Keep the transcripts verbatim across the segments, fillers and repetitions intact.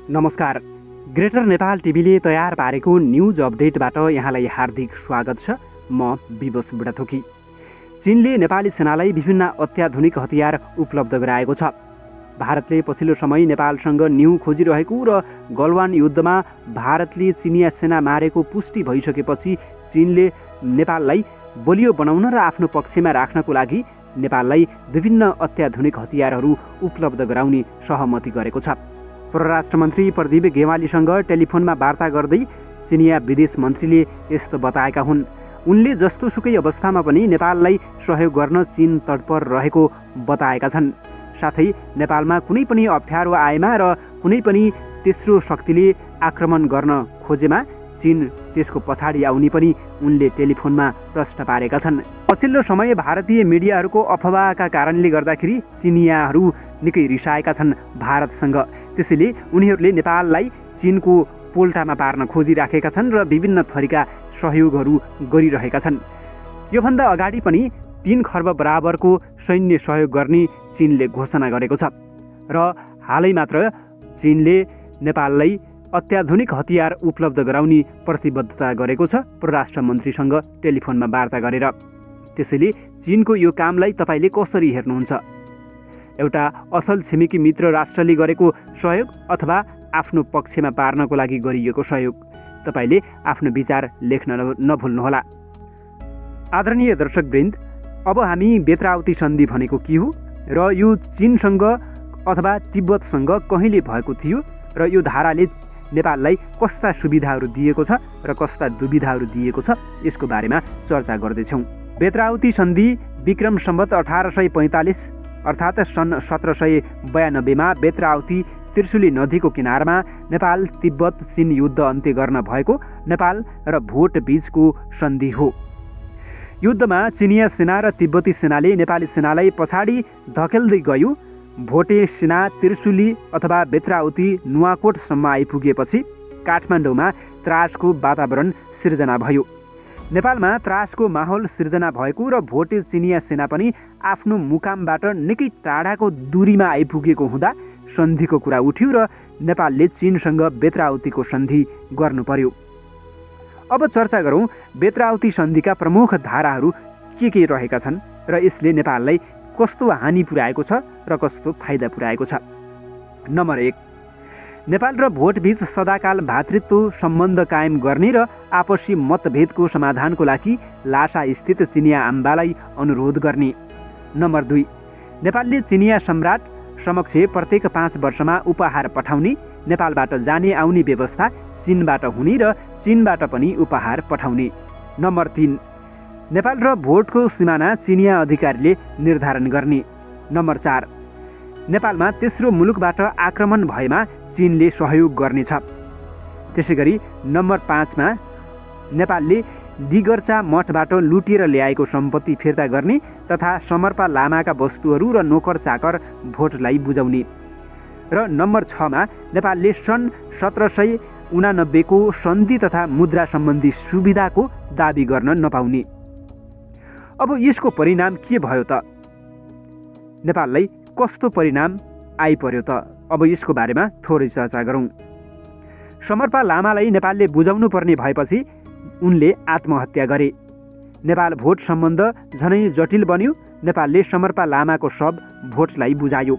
नमस्कार। ग्रेटर नेपाल टिभीले तयार पारेको न्युज अपडेटबाट यहाँलाई हार्दिक स्वागत छ। म विवश बुढाथोकी। चीनले नेपाली सेनालाई विभिन्न अत्याधुनिक हतियार उपलब्ध गराएको छ। भारतले पछिल्लो समय नेपालसँग न्यु खोजिरहेको र गलवान युद्धमा भारतले चिनिया सेना मारेको पुष्टि भइसकेपछि चीनले नेपाललाई बलियो बनाउन र आफ्नो पक्षमा राख्नको लागि नेपाललाई विभिन्न अत्याधुनिक हतियारहरू उपलब्ध गराउने सहमति गरेको छ। परराष्ट्र मन्त्री प्रदीप गेवालीसँग टेलिफोनमा वार्ता गर्दै चिनिया विदेश मन्त्रीले यस्तो बताएका हुन्। उनले जस्तोसुकै अवस्थामा पनि नेपाललाई सहयोग गर्न चीन तत्पर रहेको बताएका छन्। साथै नेपालमा कुनै पनि अप्ठ्यारो आएमा र कुनै पनि तेस्रो शक्तिले आक्रमण गर्न खोजेमा चीन त्यसको पछाडि आउने पनि उनले टेलिफोनमा प्रश्न पारेका छन्। पछिल्लो समय भारतीय मिडियाहरूको अफवाहका कारणले गर्दाखेरि चिनियाहरू निकै रिसाएका छन् भारतसँग। त्यसैले उनीहरूले नेपाललाई चीनको पोल्टामा पार्न खोजिराखेका छन् र विभिन्न थरीका सहयोगहरू गरिरहेका छन्। योभन्दा अगाडि पनि तीन खर्ब बराबरको सैन्य सहयोग गर्ने चीनले घोषणा गरेको छ र हालै मात्र चीनले नेपाललाई अत्याधुनिक हतियार उपलब्ध गराउने प्रतिबद्धता गरेको छ परराष्ट्र मन्त्रीसँग टेलिफोनमा वार्ता गरेर। त्यसैले चीनको यो कामलाई तपाईँले कसरी हेर्नुहुन्छ? एउटा असल छिमेकी मित्र राष्ट्रले गरेको सहयोग अथवा आफ्नो पक्षमा पार्नको लागि गरिएको सहयोग? तपाईँले आफ्नो विचार लेख्न नभुल्नुहोला। आदरणीय दर्शकवृन्द, अब हामी बेत्रावती सन्धि भनेको के हो र यो चीनसँग अथवा तिब्बतसँग कहिले भएको थियो र यो धाराले नेपाललाई कस्ता सुविधाहरू दिएको छ र कस्ता दुविधाहरू दिएको छ, यसको बारेमा चर्चा गर्दैछौँ। बेत्रावती सन्धि विक्रम सम्वत अठार सय पैँतालिस अर्थात् सन् सत्र सय बयानब्बेमा बेत्रावती त्रिशुली नदीको किनारमा नेपाल तिब्बत चीन युद्ध अन्त्य गर्न भएको नेपाल र भोट बीचको सन्धि हो। युद्धमा चिनिया सेना र तिब्बती सेनाले नेपाली सेनालाई पछाडि धकेल्दै गयो। भोटे सेना त्रिशुली अथवा बेत्रावती नुवाकोटसम्म आइपुगेपछि काठमाडौँमा त्रासको वातावरण सिर्जना भयो। नेपालमा त्रासको माहौल सिर्जना भएको र भोटे चिनिया सेना पनि आफ्नो मुकामबाट निकै टाढाको दूरीमा आइपुगेको हुँदा सन्धिको कुरा उठ्यो र नेपालले चीनसँग बेत्रावतीको सन्धि गर्नु पर्यो। अब चर्चा गरौँ बेत्रावती सन्धिका प्रमुख धाराहरू के के रहेका छन् र यसले नेपाललाई कस्तो हानि पुर्याएको छ र कस्तो फाइदा पुर्याएको छ। नम्बर एक, नेपाल र भोटबीच सदाकाल भातृत्व सम्बन्ध कायम गर्ने र आपसी मतभेदको समाधानको लागि लासा स्थित चिनिया आम्बालाई अनुरोध गर्ने। नम्बर दुई, नेपालले चिनिया सम्राट समक्ष प्रत्येक पाँच वर्षमा उपहार पठाउने, नेपालबाट जाने आउने व्यवस्था चीनबाट हुने र चीनबाट पनि उपहार पठाउने। नम्बर तीन, नेपाल र भोटको सिमाना चिनिया अधिकारीले निर्धारण गर्ने। नम्बर चार, नेपालमा तेस्रो मुलुकबाट आक्रमण भएमा चीनले सहयोग गर्नेछ। त्यसै गरी नम्बर पाँचमा नेपालले डिगर्चा मठबाट लुटिएर ल्याएको सम्पत्ति फिर्ता गर्ने तथा समर्पा लामाका वस्तुहरू र नोकर चाकर भोटलाई बुझाउने। र नम्बर छमा नेपालले सन् सत्र सय उनानब्बेको सन्धि तथा मुद्रा सम्बन्धी सुविधाको दाबी गर्न नपाउने। अब यसको परिणाम के भयो त? नेपाललाई कस्तो परिणाम आइपर्यो त? अब यसको बारेमा थोरै चर्चा गरौँ। समर्पा लामालाई नेपालले बुझाउनु पर्ने भएपछि उनले आत्महत्या गरे। नेपाल भोट सम्बन्ध झनै जटिल बन्यो। नेपालले समर्पा लामाको शव भोटलाई बुझायो।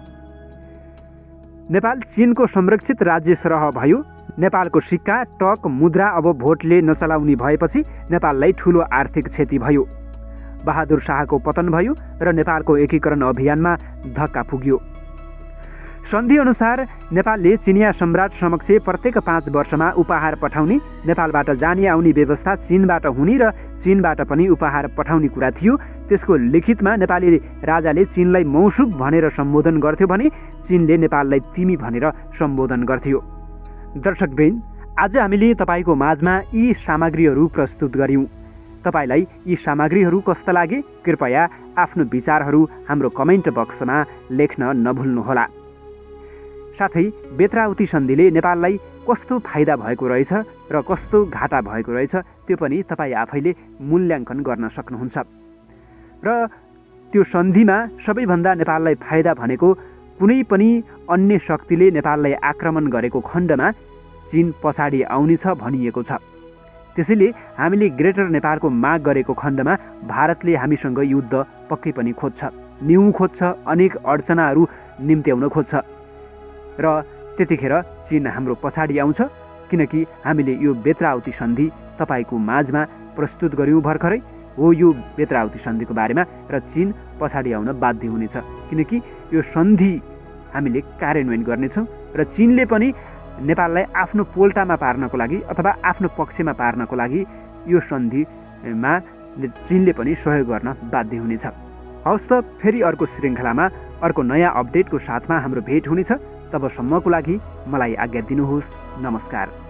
नेपाल चीनको संरक्षित राज्य सरह भयो। नेपालको सिक्का टक मुद्रा अब भोटले नचलाउने भएपछि नेपाललाई ठुलो आर्थिक क्षति भयो। बहादुर शाहको पतन भयो र नेपालको एकीकरण अभियानमा धक्का पुग्यो। सन्धि अनुसार नेपालले चिनिया सम्राट समक्ष प्रत्येक पाँच वर्षमा उपहार पठाउने, नेपालबाट जाने आउने व्यवस्था चीनबाट हुने र चीनबाट पनि उपहार पठाउने कुरा थियो। त्यसको लिखितमा नेपाली राजाले चीनलाई मौसुब भनेर सम्बोधन गर्थ्यो भने चीनले नेपाललाई तिमी भनेर सम्बोधन गर्थ्यो। दर्शकवृन्द, आज हामीले तपाईँको माझमा यी सामग्रीहरू प्रस्तुत गर्यौँ। तपाईँलाई यी सामग्रीहरू कस्ता लागे कृपया आफ्नो विचारहरू हाम्रो कमेन्ट बक्समा लेख्न नभुल्नुहोला। साथै बेत्रावती सन्धिले नेपाललाई कस्तो फाइदा भएको रहेछ र कस्तो घाटा भएको रहेछ त्यो पनि तपाईँ आफैले मूल्याङ्कन गर्न सक्नुहुन्छ। र त्यो सन्धिमा सबैभन्दा नेपाललाई फाइदा भनेको कुनै पनि अन्य शक्तिले नेपाललाई आक्रमण गरेको खण्डमा चीन पछाडि आउनेछ भनिएको छ। त्यसैले हामीले ग्रेटर नेपालको माग गरेको खण्डमा भारतले हामीसँग युद्ध पक्कै पनि खोज्छ, न्यु खोज्छ, अनेक अडचनाहरू निम्त्याउन खोज्छ र त्यतिखेर चीन हाम्रो पछाडि आउँछ। किनकि हामीले यो बेत्रावती सन्धि तपाईँको माझमा प्रस्तुत गर्यौँ भर्खरै हो यो बेत्रावती सन्धिको बारेमा, र चीन पछाडि आउन बाध्य हुनेछ। किनकि यो सन्धि हामीले कार्यान्वयन गर्नेछौँ र चीनले पनि नेपाललाई आफ्नो पोल्टामा पार्नको लागि अथवा आफ्नो पक्षमा पार्नको लागि यो सन्धिमा चीनले पनि सहयोग गर्न बाध्य हुनेछ। हवस् त, फेरि अर्को श्रृङ्खलामा अर्को नयाँ अपडेटको साथमा हाम्रो भेट हुनेछ। तबसम्मको लागि मलाई आज्ञा दिनुहोस्। नमस्कार।